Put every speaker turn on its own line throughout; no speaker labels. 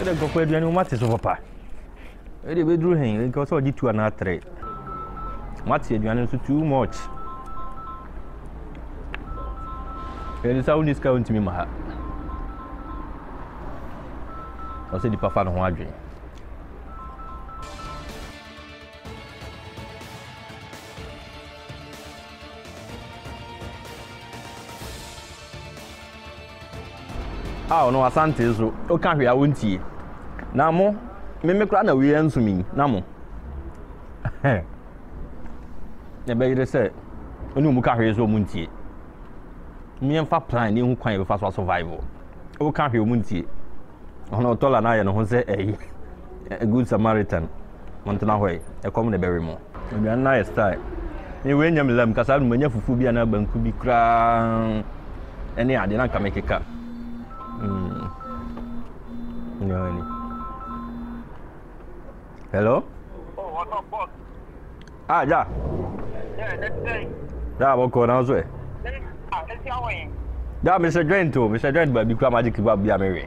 The go for the what is over pa. E dey bedru hen because o gi 2 and 3. What you do so too much. There is how this count me ma. I say the papa no ho adwen. Ah, no asante so. O kan hwe a wontie. Na mo me kra na we ansumi. Na mo. Ya be yire say oni mu ka hwe so muntie. Me mfa plan ni hu kwan be fa so survival. O kan hwe o muntie. Ono tola na ye no ho say a good Samaritan. Montana hoy. E come na bury mo. Me na ye style. Ni we nyam lam kasa no manya fufu bia na banku bi kra. Ene ade na kamekeka. No. Hello?
Oh, what's up, boss?
Ah, yeah.
Yeah, that's day.
Yeah, what's going on?
Let's go in.
Yeah, Mr. Drain too. Mr. Drain, but because magic kebab be a merry.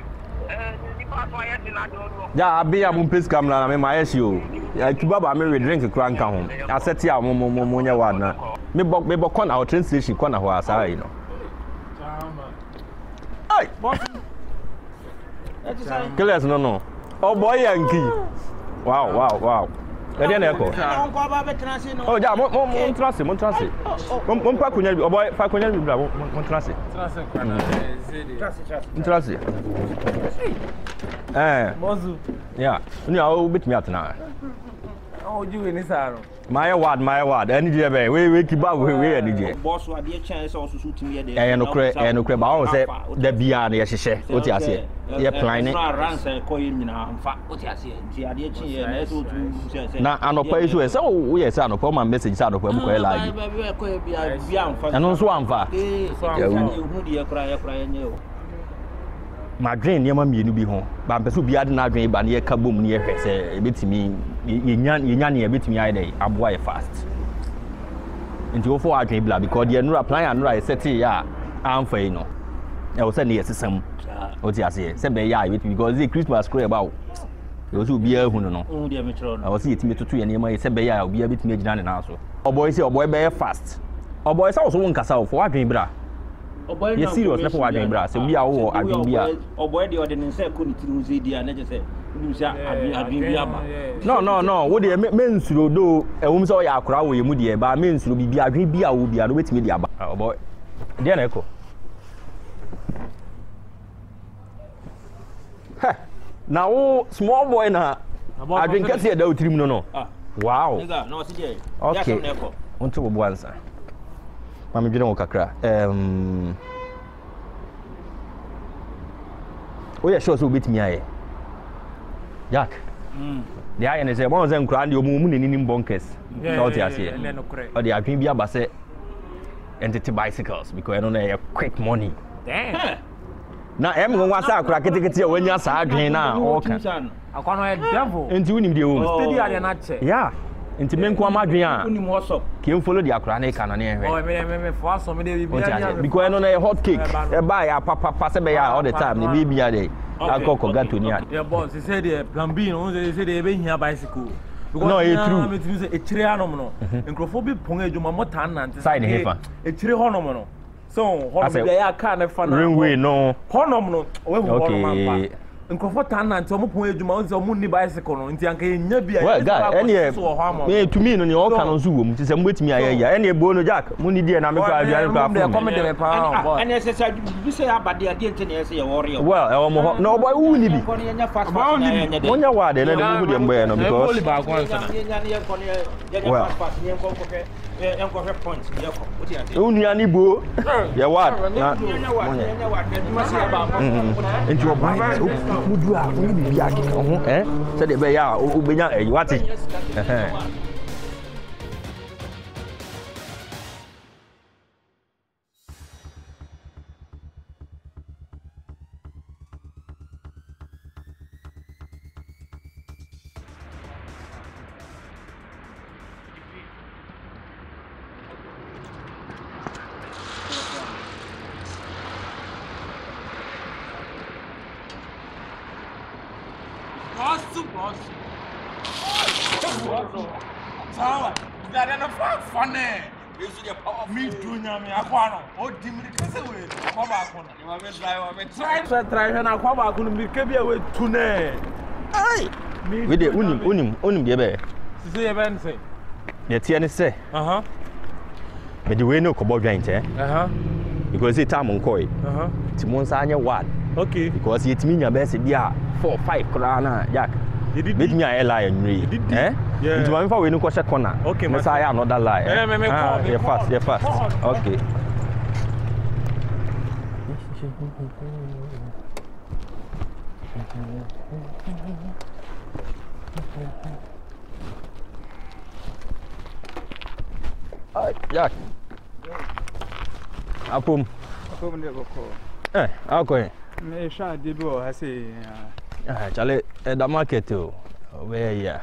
Yeah, I be a mumpis camera. I mean, my issue. Kebab a merry drink a crank home. I said, yeah, Momonia one. Me bok corner our train station corner who are, you know. Hey! Killers, no. Oh boy, Yankee. Wow. Ready an echo. Oh, yeah, Montrasi. Oh boy, Facunya, Montrasi.
Mozu.
Yeah, no, bit me out now.
Oh, you in this arrow.
My word, any day, we keep up with we any day.
Boss, what dear chance also suit me.
And no crab, but I say the beyond the share. What you say? You're planning.
Runs and coin in fact, what you say.
Now, I'm not quite sure. So, we are son of my message out of where we like. And also, I'm far. My dream, your mammy, you be home. But I'm be adding our dream, but near Kaboom near her, say a bit to me, Yanni a bit to me, I'm wire fast. And to go for our dream, because you're not applying and right, set here, I'm for you know. I was sending a system. What you say? Send me, yeah, because the Christmas square about. Those who be a who know. I was eating me to 2 and you said, I'll be a bit made down and also. Oh, boys, your boy bear fast. Oh, boys also won't cast out for our dream, bra. You're serious, never watching brass. So we are all at the
or boy, the ordinance couldn't lose the and just say,
No. What do you mean to do? A woman saw your crowd with Moody, but means to be a green beer will be a wait media. Oh boy, dear Echo. Now, small boy, now I drink a sea though, no. Wow. Okay, on to once. Mami General Kakra. Oh, yeah, sure, so beat me. Jack. The iron is a one of them grand, your moon in bunkers. Or the Agribia Basse entity bicycles because I don't know quick money. Damn. Now, everyone wants to crack it when you're sad now. I can't devil. And you need the yeah. Into men come Adrian. Came follow the Akrane canon. Oh, I for some because I know a hot cake. A buy a papa all the time. The baby a day. I'll go got to near. Yeah, boss, he said the Plambino, they said they've been here bicycle. No, it's true. A trianomono. And Crophobic Ponga Jumamotan and sign here. A trihonomono. So, they are kind of fun. Ringway, no. Honomono. Okay. Nkofotana nti omo ejuma onse omo ni bicycle nti anka enya bia well guy any to me no ni all kan nso wo mu ti se mbetimi ayaya any ebo no Jack mu ni die na me kwa aduane kwa afọ come de me pa boy any say bi say abade ade nti na say ye worry well e omo no boy wu ni bi onya wa de na mu de mbe no because well unia ni bo ye what na nti o buy mudu a wo ni bia ke ho se de be ya o benya wati
Sawa. Dada na fun eh. Me too nyame akwa no. O di mirika se we. Akwa ba akwa no. Ma me try na akwa ba akwa no mirika bia we tu ne. Ai.
We dey unim dey be.
Sisi ye ben say.
Ye tie ne say. Me dey we no kobo dwan che. Because it time on koi. Timonsa anya wad. Okay. Because it mean your best dia 4 5 kra na Jack. With me a lie and read. Eh? It's one for we no question corner. Okay, Miss I another lie. You're fast. Okay. Jack. Apum ne go ko. Okay.
Me sha de bi o ha say.
Chale, the market where ya?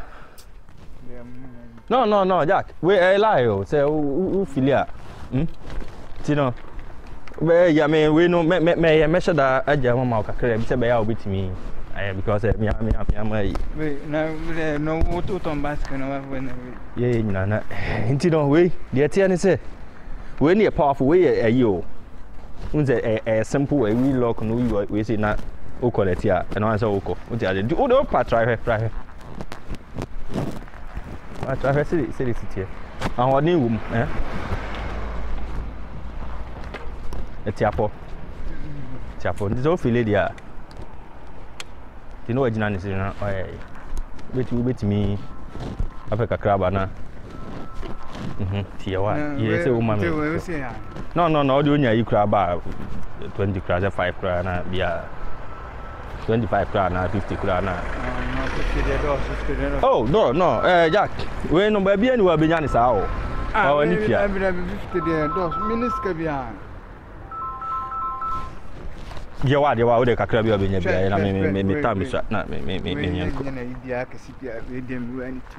No, Jack. We lie say who filia. Tino. Where ya we no me measure that aja mama kakra bi say be ya obetimi. Because me
no what on basket no when
yeah na ntino we dey tie ne say we ne powerful we ayi o. Unze a simple way we lock no we say na o collect here and answer oko what you do o pa try try see here and what new tiapo this all feel there you know original is na wait me Africa crab na tiawa yes say woman no all the onya you crab 20 crab 5 crab na bia 25 crab na 50 crab na oh no Jack we no ba bia ni wa benya ni sa o o ni pia
50 de dos miniska bia
Jewa o de kakra bia benya bia na me tam so na me nyanko
na idia ka si bia we dem we ani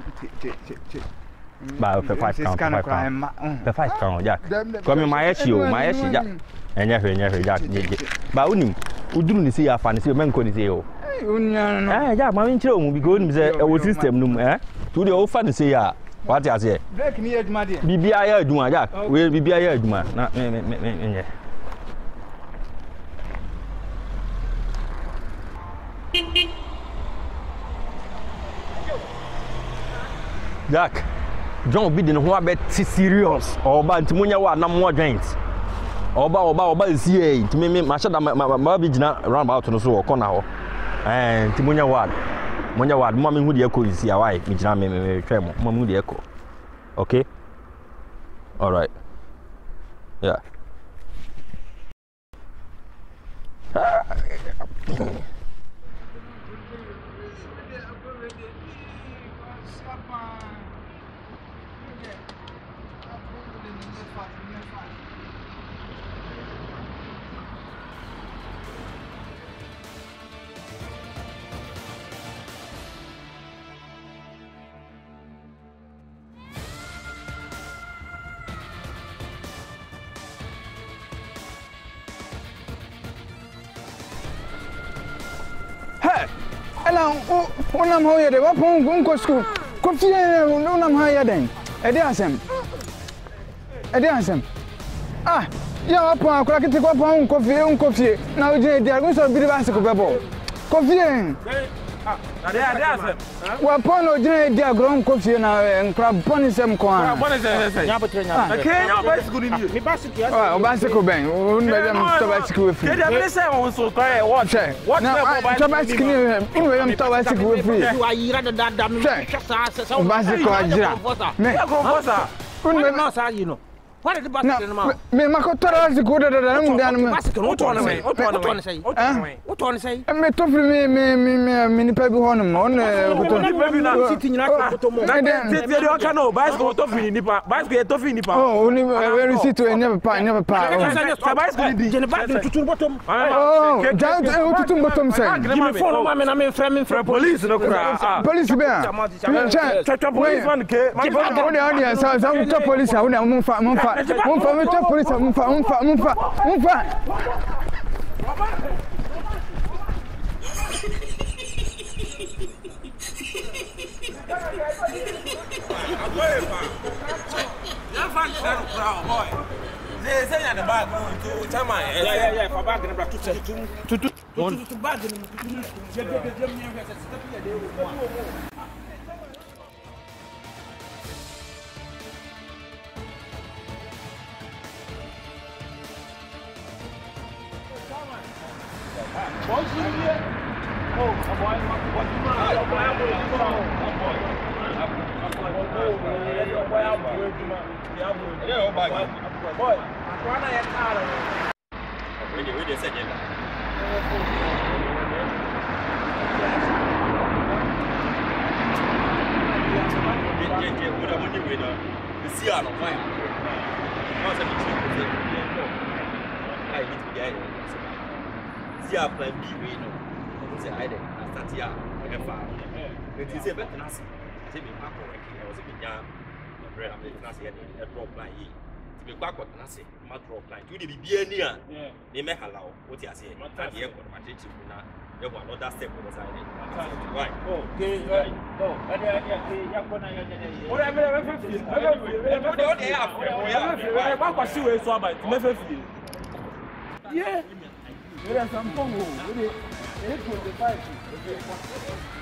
ba 5 pound Jack come my yashi Jack enya Jack ba unim uduru ni si ya fa ni si menko ni si o
unya no
Jack ma nchire o mu bi go nim say e wo system num to de o fa ni si ya what you say
break ni aduma de
bibia ya aduma Jack we bibia ya aduma na me enye Jack John be the no about serious or ba ntimonya wa na mo joint oba is here ntimi ma shada ma bi gina round about no so corner ho ntimonya wa mo me hu de eko isi awai mi gina me twem mo hu de eko okay all right yeah
Unam hoye de wa pon gun school ko fie unam hoye den e de asem ya wa pon akora kiti ko pon ko fie na o je de agun so bi ba se ko bebo ko fie
na de asem
wa pon o je de agron ko fie na nkra pon sem ko an
nya botre nya
nya ba school ni
mi ba school
o ba school ben o me dem to ba school we free
de be say won so ko e what
to ba school ni we dem to ba school we free
you are yira da me sa
o ba school ajira
me go fosa un no sa you know what did the basket in ma
me makotora school da mu dan
basket what on say what on say
me to free me ni pa bi ho no on
ko ni pa bi na city nyina ko mo
na
de de o ka no basket to free ni pa basket to free ni pa
oh ni we city e never pa
basket di je ne ba tutun bottom
oh down tutun bottom say
give me phone ma me na me frame
police no kra police be
police one ke
o de audience some to police a una mun fa police mun fa crowd, boy. They say at the back, to tell my yeah, for back in the back to bag in yeah.